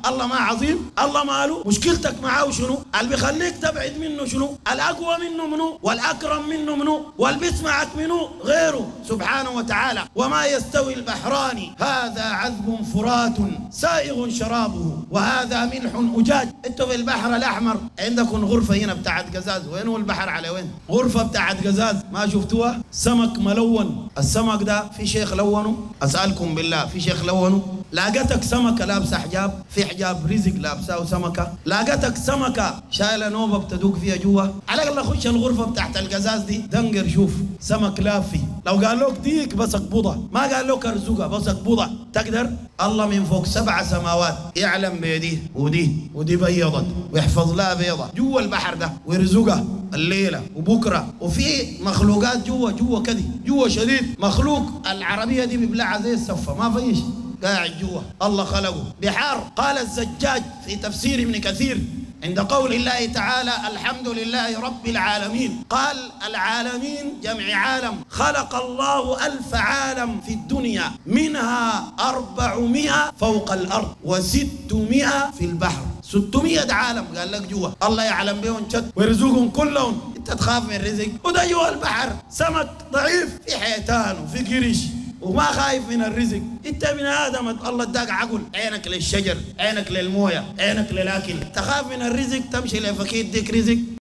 الله ما عظيم؟ الله ماله؟ مشكلتك معاه شنو؟ اللي بيخليك تبعد منه شنو؟ الأقوى منه منو؟ والأكرم منه منو؟ واللي بيسمعك منو؟ غيره سبحانه وتعالى. وما يستوي البحران هذا عذب فرات سائغ شرابه وهذا ملح أجاج. انتوا في البحر الأحمر عندكم غرفة هنا بتاعت قزاز، وين هو البحر على وين؟ غرفة بتاعت قزاز ما شفتوها؟ سمك ملون، السمك ده في شيخ لونه، أسألكم بالله في شيخ لونه؟ لاقتك سمكة لابسة حجاب، في حجاب رزق لابسة وسمكة، لاقتك سمكة شايلة نوبة بتدوق فيها جوا، على الأقل خش الغرفة بتاعت القزاز دي دنقر شوف سمك لافي، لو قال لك ديك بس اقبضها، ما قال لك ارزقها بس اقبضها، تقدر؟ الله من فوق 7 سماوات يعلم بيديه ودي بيضت ويحفظ لها بيضة جوا البحر ده ويرزقها الليلة وبكرة، وفي مخلوقات جوا كده جوا شديد، مخلوق العربية دي بيبلعها زي السفة ما فيش، قاعد جوا الله خلقه بحار. قال الزجاج في تفسير ابن كثير عند قول الله تعالى الحمد لله رب العالمين، قال العالمين جمع عالم، خلق الله 1000 عالم في الدنيا منها 400 فوق الأرض و600 في البحر، 600 عالم قال لك جوا الله يعلم بهم شد ويرزقهم كلهم. انت تخاف من الرزق وده جوا البحر سمك ضعيف في حيتان وفي قرش وما خايف من الرزق. انت ابن ادم الله اداك عقل، عينك للشجر، عينك للمويه، عينك للاكل، تخاف من الرزق تمشي لفكير يديك رزق؟